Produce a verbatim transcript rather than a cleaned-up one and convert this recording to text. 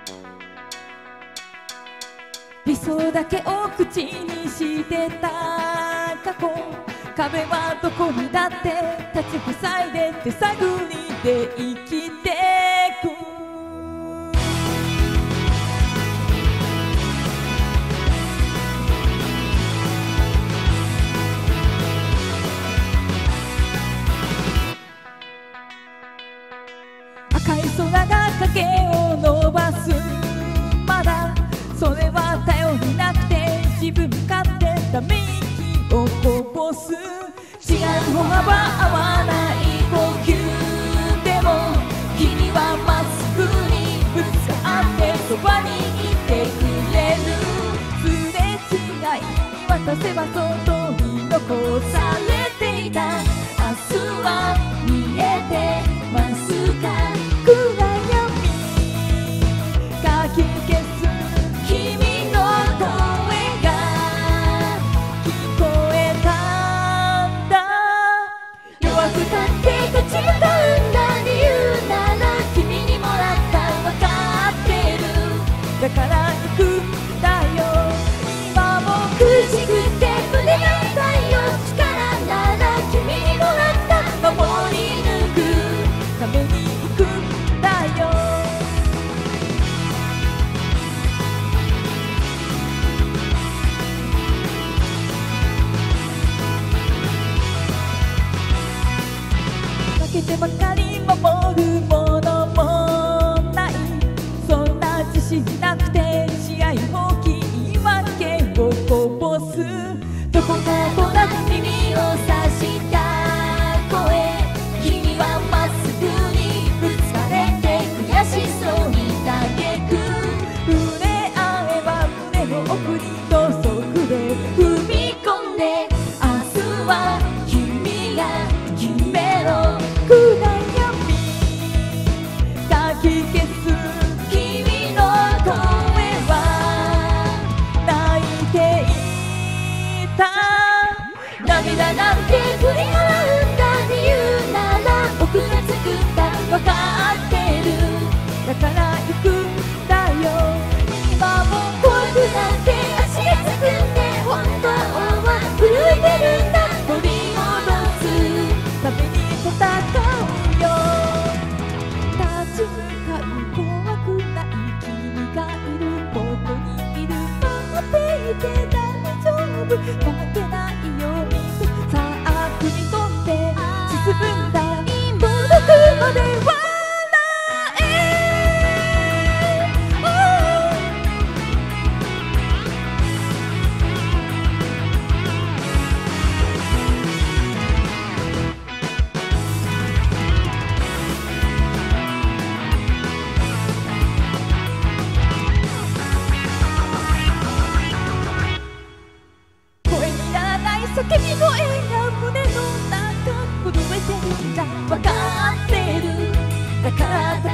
理想だけを口にしてた過去、壁はどこにだって立ち塞いで手探りで生きてく。赤い空が影を伸ばす、まだそれは頼りなくて自分勝手ため息をこぼす。違う歩幅合わない呼吸でも君はまっすぐにぶつかってそばにいてくれる。すれ違いに渡せば外に残されていた明日は見えてますか。暗闇かき消す君の声が聞こえたんだ。弱くたって立ち向かうんだ理由なら君にもらった分かってる。だから行くんだよ今も苦しくて胸が痛いよ。力なら君にもらった守り抜くために行くんだよ。負けてばかり守るものもない、そんな自信なくて試合放棄言い訳をこぼす。どこかとなく耳をさした声、君はまっすぐにぶつかれて悔しそうに嘆く。触れ合えば胸の奥に土足で踏み込んで明日は君が決めろ。暗闇かき消す君の声は泣いていた。涙なんて振り払うんだ理由なら僕が作った分かってる。だから行くんだよ今も怖くなって足がつくんで本当は震えてるんだ。取り戻すために戦うよ。立ち向かう怖くない君がいるここにいる。待っていて大丈夫負けないようにさあ踏み込んで進むんだ。届くまで笑え、oh、声にならない叫び声が胸の中震えてるんだ分かってる。だから